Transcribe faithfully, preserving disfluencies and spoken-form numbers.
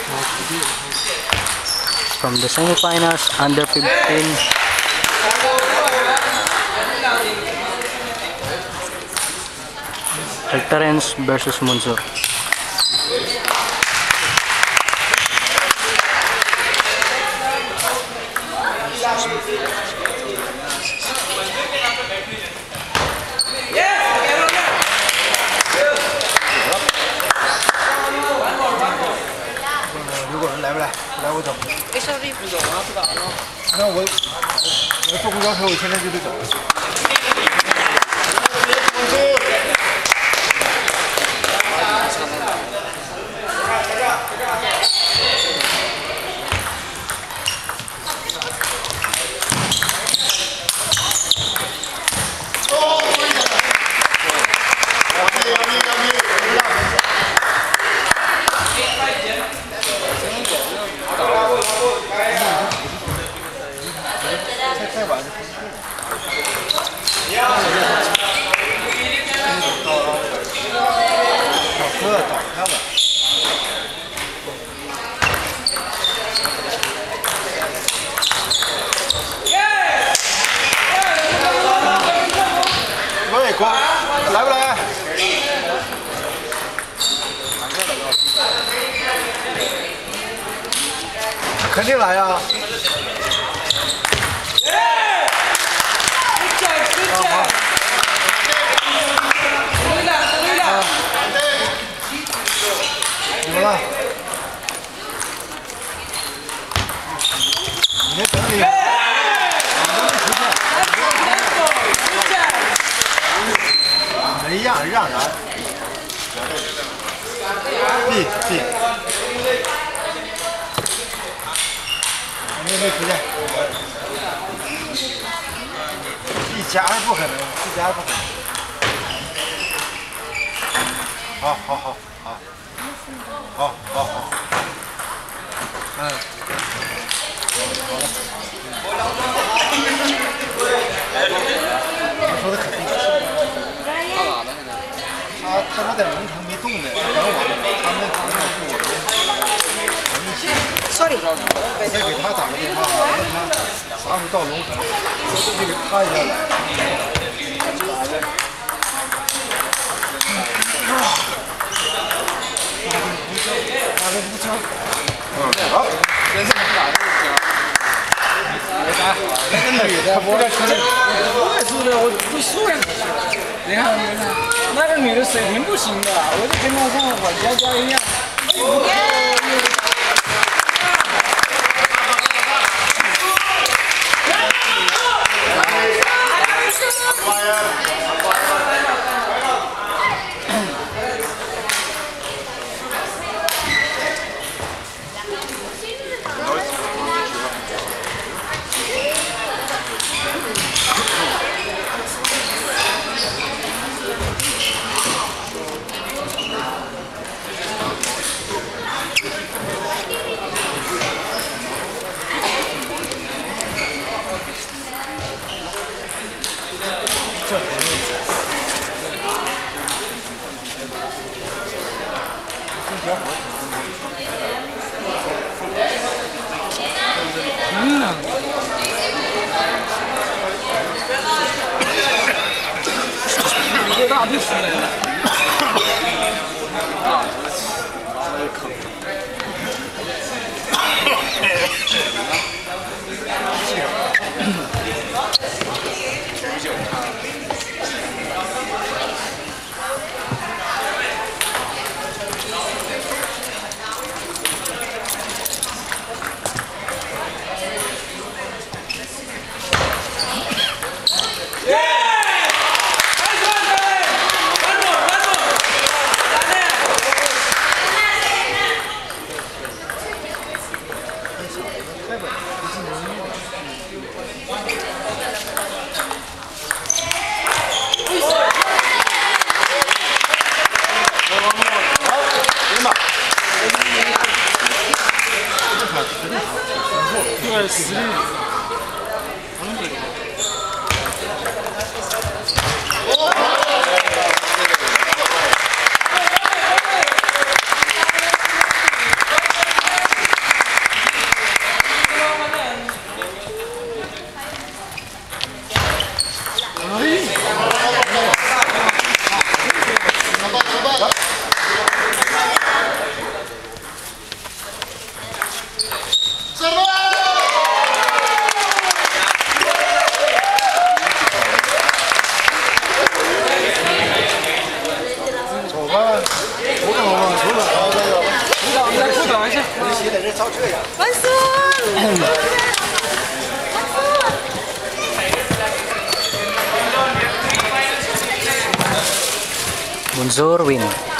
From the semifinals, under fifteen. Rectorens versus Munzo. 那我我坐公交车，我现在就得走。再晚就不去了。找哥找他吧。喂，哥，来不来？肯定来呀。 怎么了？你那整理，没让让人。B B， 你没出现。B 加是不可能 ，B 加是不可能。好好好好。 好，好，好，嗯，好了，他说的肯定是。他他那在龙城没动呢，等我，他们他们是我们我们一起。Sorry。我再给他打个电话，问他啥时候到龙城，这个他也要来。嗯，好。人家打的行。没啥，那个女的，我我也是的，我不输呀。你看，你看，那个女的水平不行的，我就跟她像我家家一样。嗯。这大不死人了。啊，这坑。对，实力。 Munzur win.